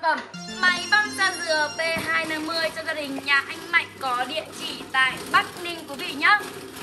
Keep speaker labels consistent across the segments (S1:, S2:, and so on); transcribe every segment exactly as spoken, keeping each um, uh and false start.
S1: phẩm máy băm da dừa B hai năm mươi cho gia đình nhà anh Mạnh có địa chỉ tại Bắc Ninh quý vị nhé.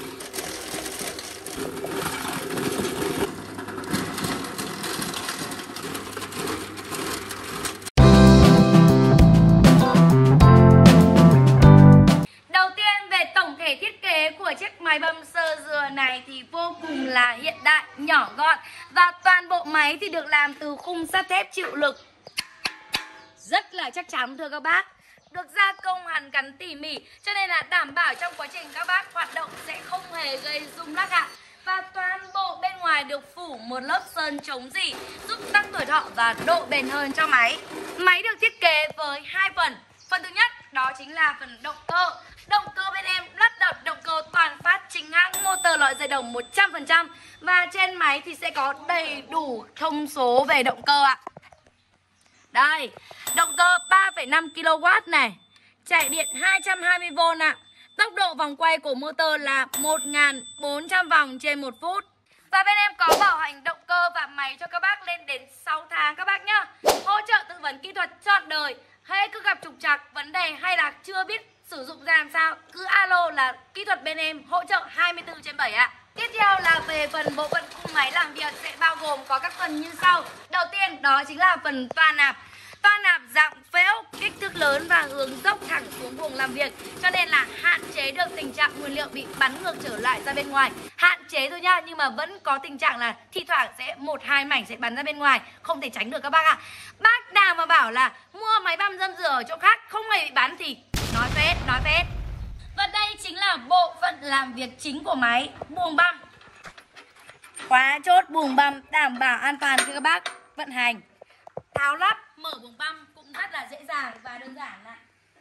S1: Đầu tiên về tổng thể thiết kế của chiếc máy băm sơ dừa này thì vô cùng là hiện đại, nhỏ gọn và toàn bộ máy thì được làm từ khung sắt thép chịu lực rất là chắc chắn thưa các bác, được gia công hàn gắn tỉ mỉ cho nên là đảm bảo trong quá trình các bác hoạt động sẽ không hề gây rung lắc ạ. Và toàn bộ bên ngoài được phủ một lớp sơn chống rỉ giúp tăng tuổi thọ và độ bền hơn cho máy. Máy được thiết kế với hai phần. Phần thứ nhất đó chính là phần động cơ. Động cơ bên em lắp đặt động cơ toàn phát chính hãng, motor loại dây đồng một trăm phần trăm. Và trên máy thì sẽ có đầy đủ thông số về động cơ ạ. Đây, động cơ ba phẩy năm ki lô oát này, chạy điện hai trăm hai mươi vôn ạ. Tốc độ vòng quay của motor là một nghìn bốn trăm vòng trên một phút. Và bên em có bảo hành động cơ và máy cho các bác lên đến sáu tháng các bác nhá. Hỗ trợ tư vấn kỹ thuật trọn đời. Hay cứ gặp trục trặc, vấn đề hay là chưa biết sử dụng ra làm sao, cứ alo là kỹ thuật bên em hỗ trợ hai mươi tư trên bảy ạ. Tiếp theo là về phần bộ phận khung máy làm việc sẽ bao gồm có các phần như sau. Đầu tiên đó chính là phần toa nạp. Toa nạp dạng phễu, kích thước lớn và hướng dốc thẳng xuống buồng làm việc, cho nên là hạn chế được tình trạng nguyên liệu bị bắn ngược trở lại ra bên ngoài. Hạn chế thôi nha, nhưng mà vẫn có tình trạng là thi thoảng sẽ một hai mảnh sẽ bắn ra bên ngoài, không thể tránh được các bác ạ. Bác nào mà bảo là mua máy băm dâm dừa ở chỗ khác không hề bị bắn thì nói phết, nói phết. Và đây chính là bộ phận làm việc chính của máy, buồng băm. Khóa chốt buồng băm đảm bảo an toàn cho các bác vận hành. Tháo lắp, mở buồng băm cũng rất là dễ dàng và đơn giản ạ.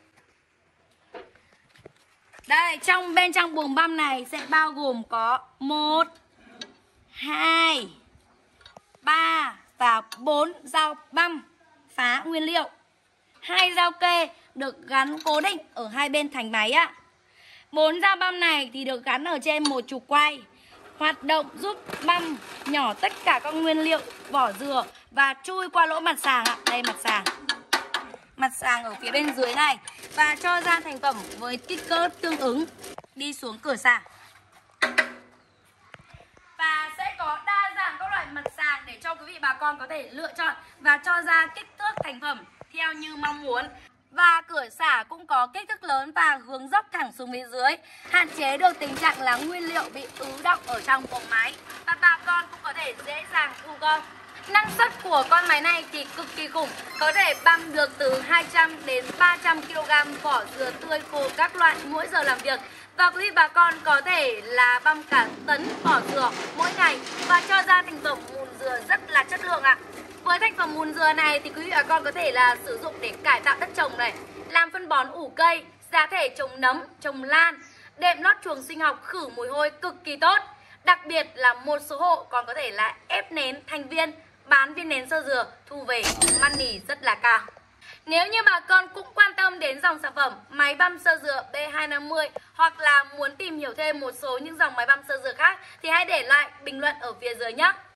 S1: Đây, trong bên trong buồng băm này sẽ bao gồm có một, hai, ba và bốn dao băm phá nguyên liệu. Hai dao kê được gắn cố định ở hai bên thành máy ạ. Bốn dao băm này thì được gắn ở trên một trục quay, hoạt động giúp băm nhỏ tất cả các nguyên liệu vỏ dừa và chui qua lỗ mặt sàng ạ. Đây mặt sàng. Mặt sàng ở phía bên dưới này và cho ra thành phẩm với kích cỡ tương ứng đi xuống cửa sàng. Và sẽ có đa dạng các loại mặt sàng để cho quý vị bà con có thể lựa chọn và cho ra kích thước thành phẩm theo như mong muốn. Và cửa xả cũng có kích thước lớn và hướng dốc thẳng xuống phía dưới, hạn chế được tình trạng là nguyên liệu bị ứ đọng ở trong buồng máy và bà con cũng có thể dễ dàng thu gom. Năng suất của con máy này thì cực kỳ khủng, có thể băm được từ hai trăm đến ba trăm ki lô gam vỏ dừa tươi khô các loại mỗi giờ làm việc. Và quý vị bà con có thể là băm cả tấn vỏ dừa mỗi ngày và cho ra thành phẩm mùn dừa rất là chất lượng ạ. Với thành phẩm mùn dừa này thì quý vị bà con có thể là sử dụng để cải tạo đất trồng này, làm phân bón ủ cây, giá thể trồng nấm, trồng lan, đệm lót chuồng sinh học khử mùi hôi cực kỳ tốt. Đặc biệt là một số hộ còn có thể là ép nến thành viên, bán viên nến sơ dừa, thu về money rất là cao. Nếu như bà con cũng quan tâm đến dòng sản phẩm máy băm sơ dừa B hai năm mươi hoặc là muốn tìm hiểu thêm một số những dòng máy băm sơ dừa khác thì hãy để lại bình luận ở phía dưới nhé.